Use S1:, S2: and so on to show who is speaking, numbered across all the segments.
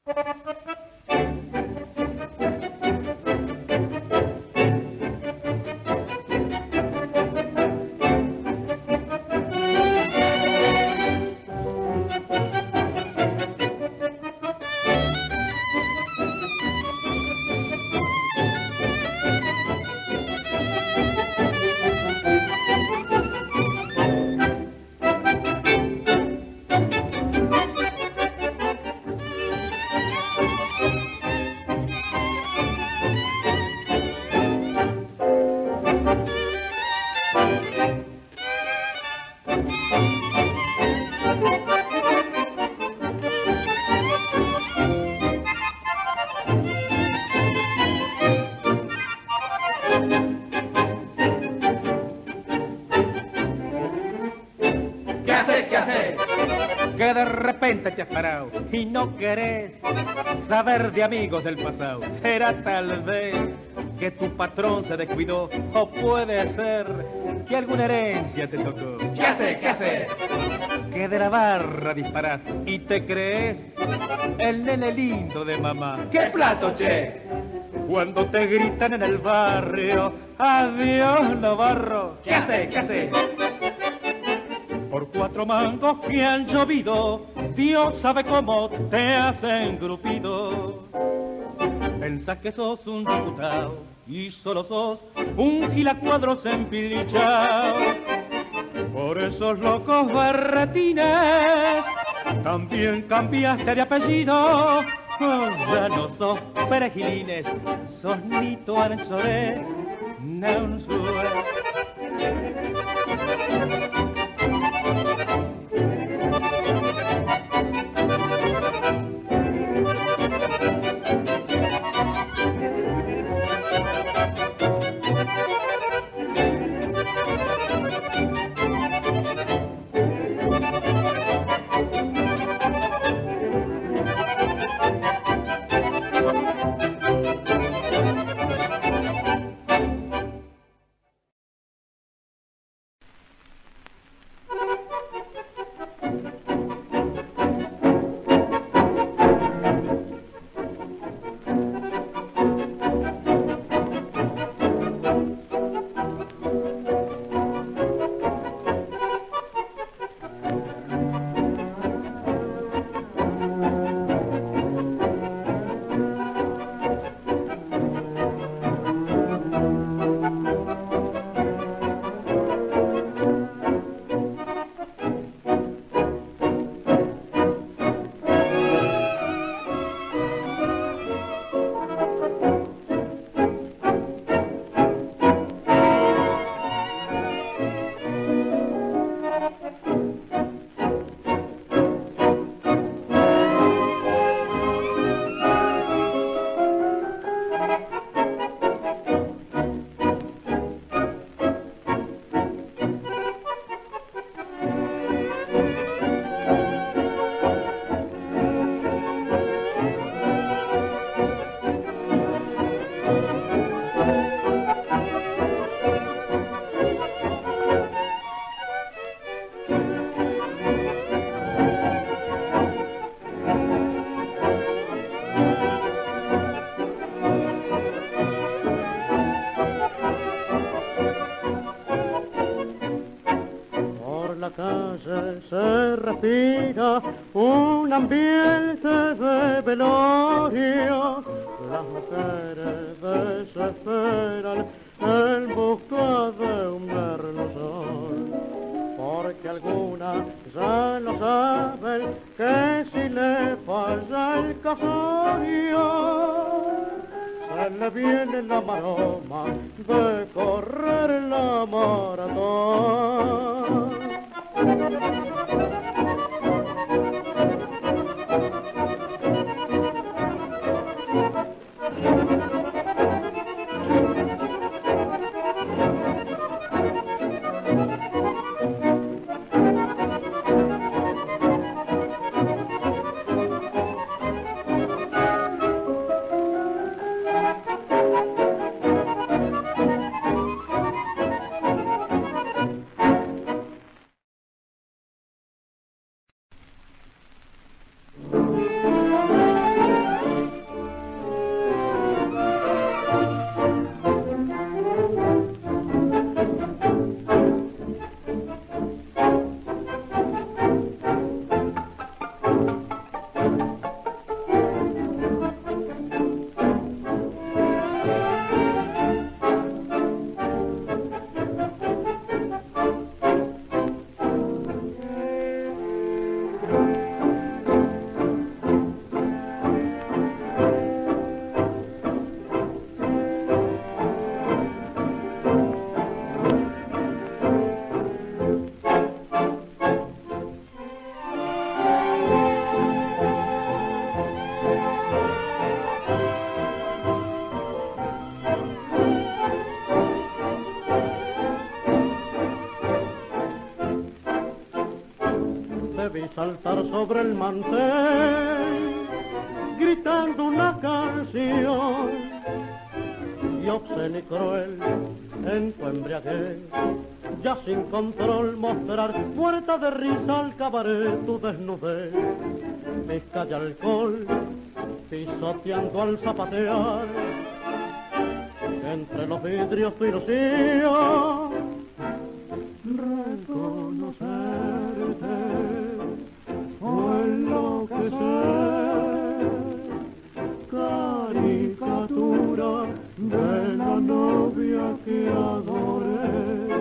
S1: ¿Qué haces? Que de repente te has parado y no querés saber de amigos del pasado. Será tal vez que tu patrón se descuidó o puede ser que alguna herencia te tocó.
S2: ¿Qué haces?
S1: Que de la barra disparás y te crees el nene lindo de mamá.
S2: ¿Qué plato, che?
S1: Cuando te gritan en el barrio, adiós Navarro.
S2: ¿Qué haces?
S1: Por 4 mangos que han llovido, Dios sabe cómo te has engrupido. Pensás que sos un diputado y solo sos un gilacuadros empilichao. Por esos locos berretines también cambiaste de apellido. Oh, ya no sos perejilines, sos Nito Aranzoré, Naunzue.
S3: La calle se respira un ambiente de velorio. Las mujeres desesperan en busca de un sol, porque algunas ya lo saben que si le falla el casorio, se le viene la maroma de correr la maratón. saltar sobre el mantel, gritando una canción, y obscena y cruel en tu embriaguez, ya sin control mostrar muerta de risa al cabaret tu desnudez, mezcla de alcohol pisoteando al zapatear, entre los vidrios tu ilusión, reconocerte o enloquecer, caricatura de la novia que adoré.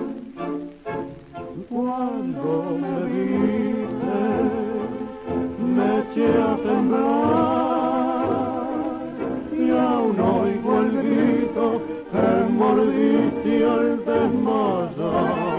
S3: Cuando me viste, me eché a temblar, y aún oigo el grito que mordiste al desmayar.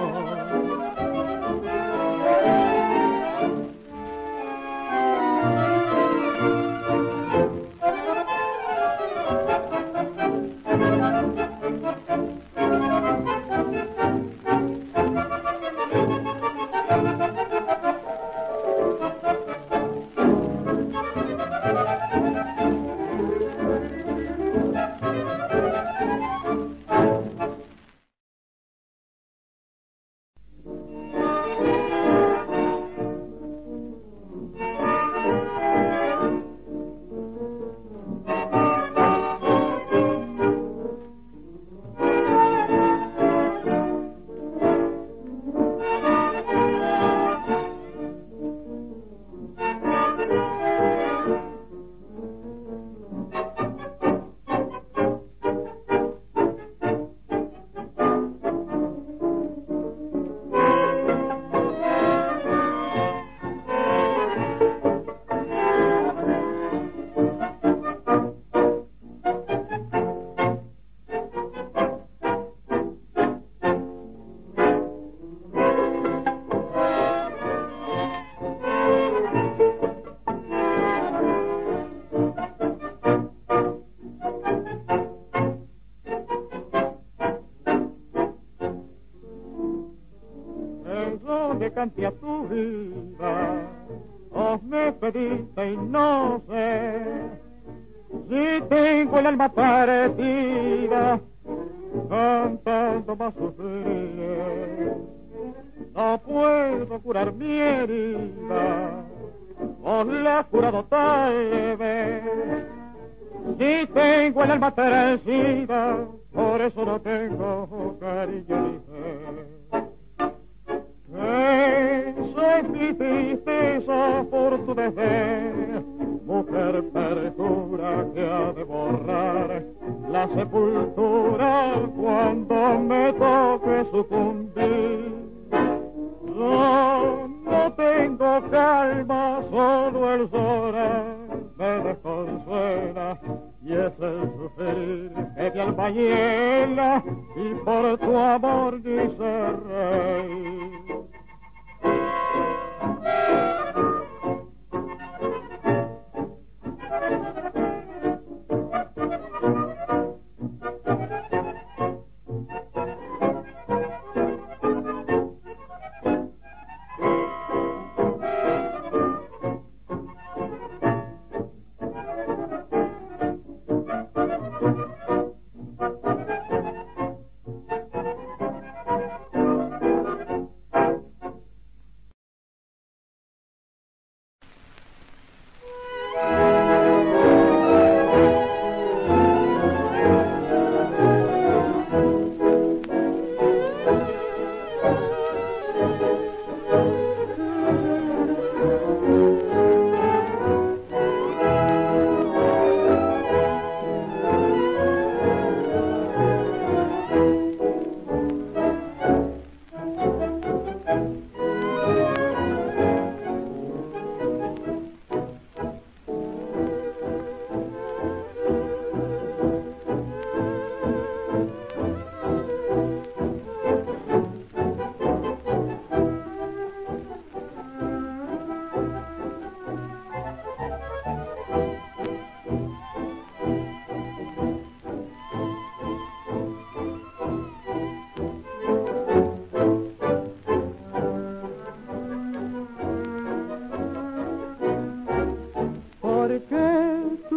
S4: Cante a tu vida, os me pediste y no sé si tengo el alma partida, cantando más sufrir. No puedo curar mi herida, os la he curado tal vez. Si tengo el alma parecida, por eso no tengo cariño ni fe. Soy mi tristeza por tu desdén, mujer perjura que ha de borrar la sepultura cuando me toque sucumbir. Yo no tengo calma, solo el llorar me desconsuela, y es el sufrir que mi alma hiela, y por tu amor dice rey.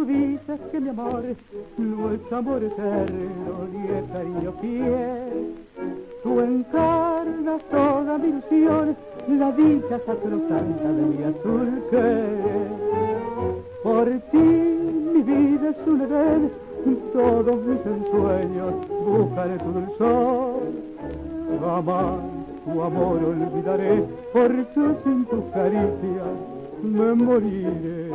S3: dices que mi amor no es amor eterno ni es cariño fiel. Tú encarnas toda mi ilusión, la dicha sacrosanta de mi azul querer. Por ti mi vida es un edén, todos mis ensueños buscaré tu dulzor. Jamás tu amor olvidaré, porque sin tus caricias me moriré.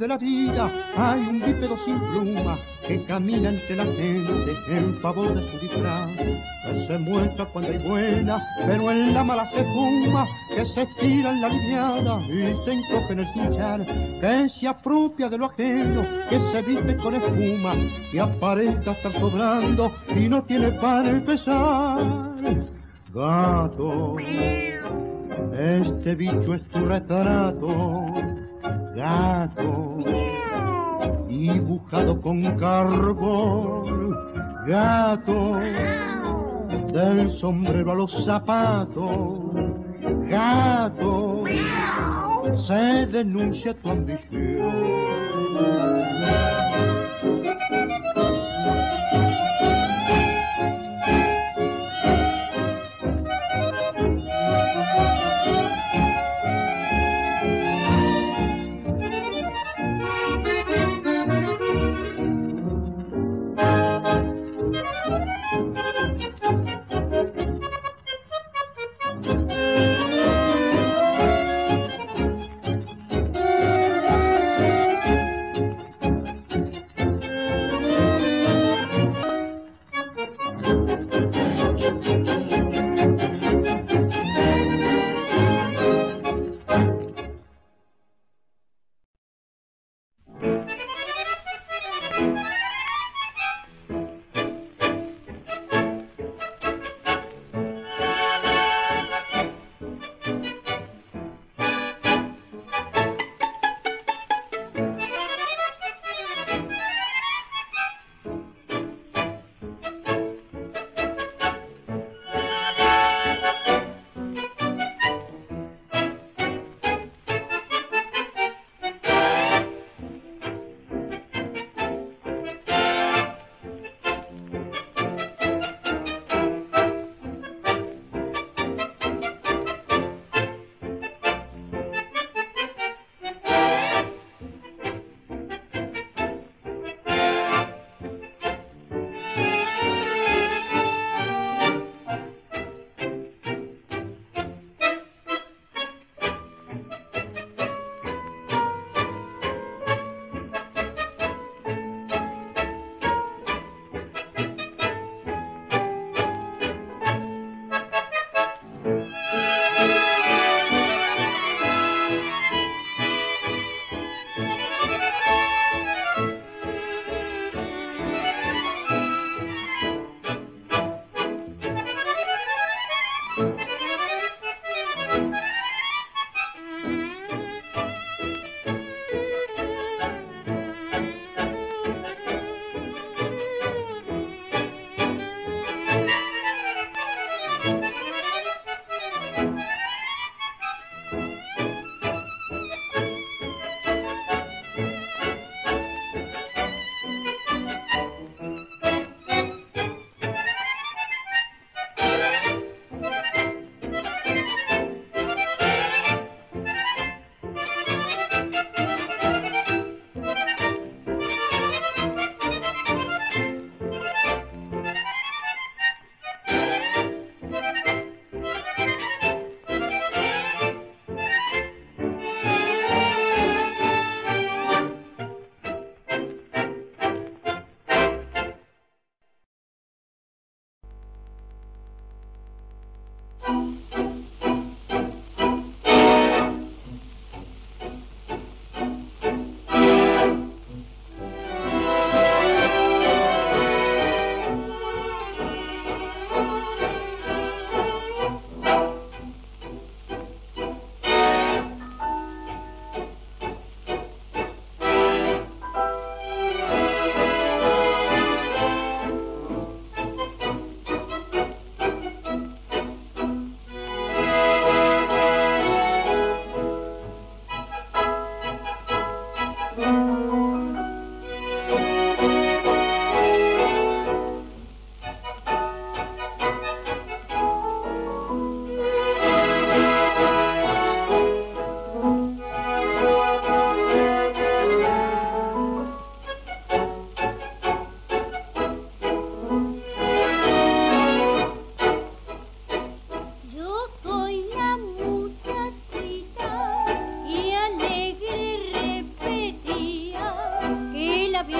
S3: la vida hay un bípedo sin pluma que camina entre la gente en favor de su disfraz, que se muestra cuando hay buena, pero en la mala se fuma, que se estira en la liviana y se encoge en el cinchar, que se apropia de lo ajeno, que se viste con espuma, que aparenta estar sobrando y no tiene para empezar. Gato, este bicho es tu retrato, gato, dibujado con carbón, gato, del sombrero a los zapatos, gato, se denuncia tu ambición.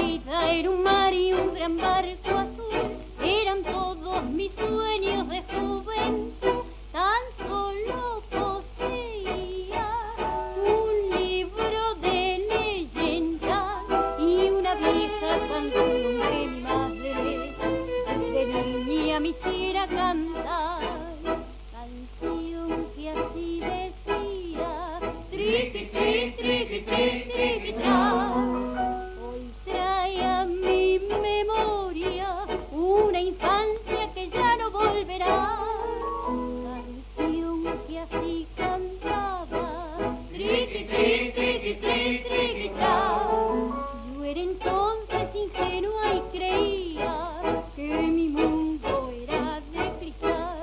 S5: vida era un mar y un gran barco azul, eran todos mis sueños de juventud. Tan solo poseía un libro de leyendas y una vieja canción que mi madre de niña me hiciera cantar. Canción que así decía: triqui, triqui, triqui, triqui, triqui, tra. Hoy trae a mi memoria una infancia que ya no volverá. Canción que así cantaba: triqui, triqui, triqui, triqui, triqui, tra. Yo era entonces ingenua y creía que mi mundo era de cristal.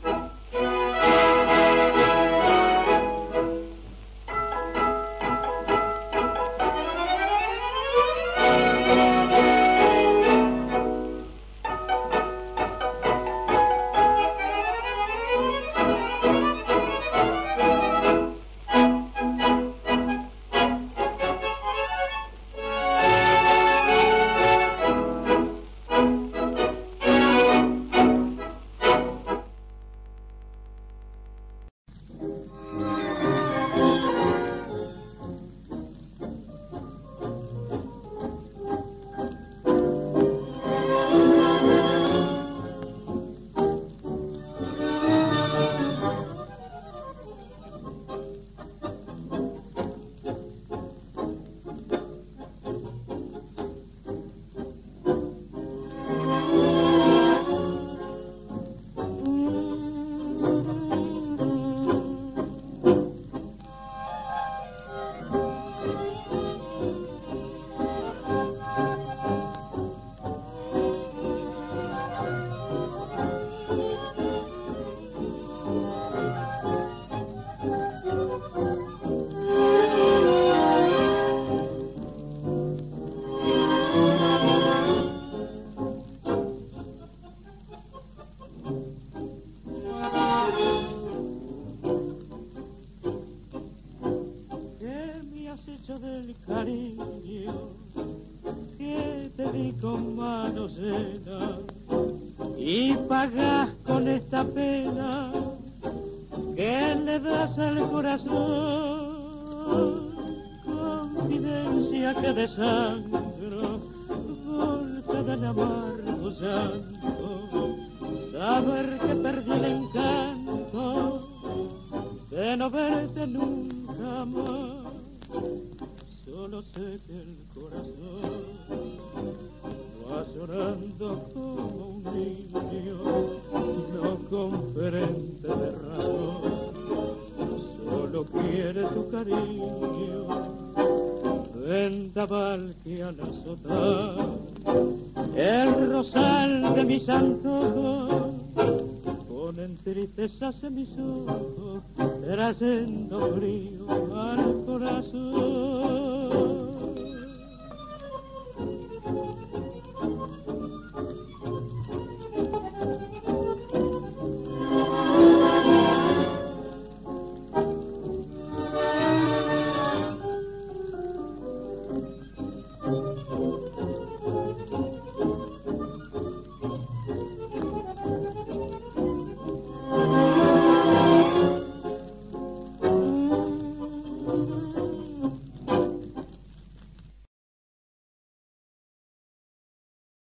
S4: Del cariño que te di con mano llena y pagas con esta pena que le das al corazón. Confidencia que desangro por cada amargo llanto, saber que perdí el encanto de no verte nunca más. Solo sé que el corazón va llorando como un niño, no comprende de razón, solo quiere tu cariño, vendaval que al azotar el rosal de mis antojos ponen tristezas en mis ojos, trayendo frío al corazón.